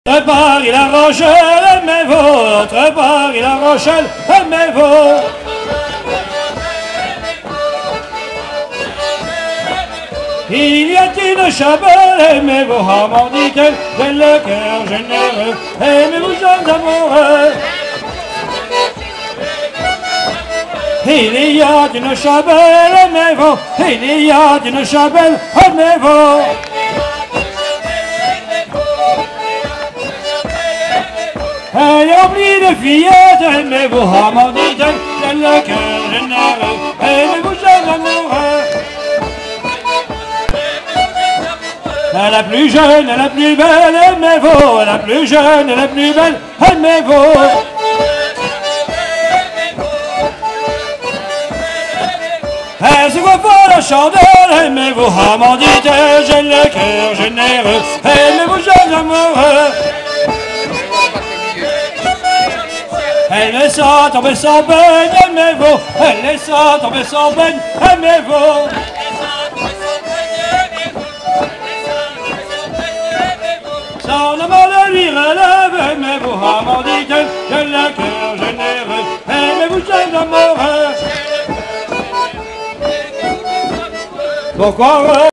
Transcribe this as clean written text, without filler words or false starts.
Paris, La Rochelle, aimez-vous, entre Paris, La Rochelle, aimez-vous. Il y a une chapelle, aimez-vous, oh dit-elle, j'ai le cœur généreux, aimez-vous, jeunes amoureux. Il y a une chapelle, aimez-vous, il y a une chapelle, aimez-vous. Elle est remplie de fillettes, aimez-vous, oh dit-elle, j'ai le cœur généreux, aimez-vous, jeunes amoureux. La plus jeune, la plus belle, aimez-vous, la plus jeune, la plus belle, aimez-vous. Elle se voit pas la chandelle, aimez-vous, oh m'en dit-elle, j'ai le cœur généreux, aimez-vous, jeunes amoureux. Elle laisse tomber son peigne, aimez-vous, elle laisse tomber son peigne, aimez-vous. Son amour lui relève, aimez-vous, oh m'en dit-elle, j'ai le cœur généreux, aimez-vous, jeunes amoureux. Pourquoi